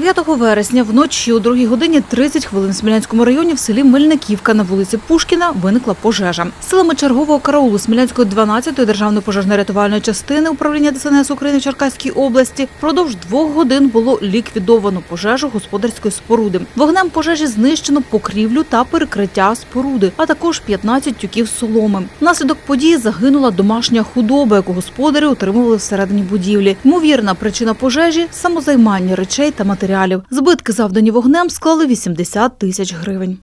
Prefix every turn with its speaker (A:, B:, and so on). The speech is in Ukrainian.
A: 9 вересня вночі о 2 годині 30 хвилин в Смілянському районі в селі Мельниківка на вулиці Пушкіна виникла пожежа. Силами чергового караулу Смілянської 12-ї державної пожежно-рятувальної частини управління ДСНС України в Черкаській області впродовж 2 годин було ліквідовано пожежу господарської споруди. Вогнем пожежі знищено покрівлю та перекриття споруди, а також 15 тюків соломи. Внаслідок події загинула домашня худоба, яку господарі утримували всередині будівлі. Ймовірна причина пожежі – самозаймання речей та матеріалів. Збитки, завдані вогнем, склали 80 тисяч гривень.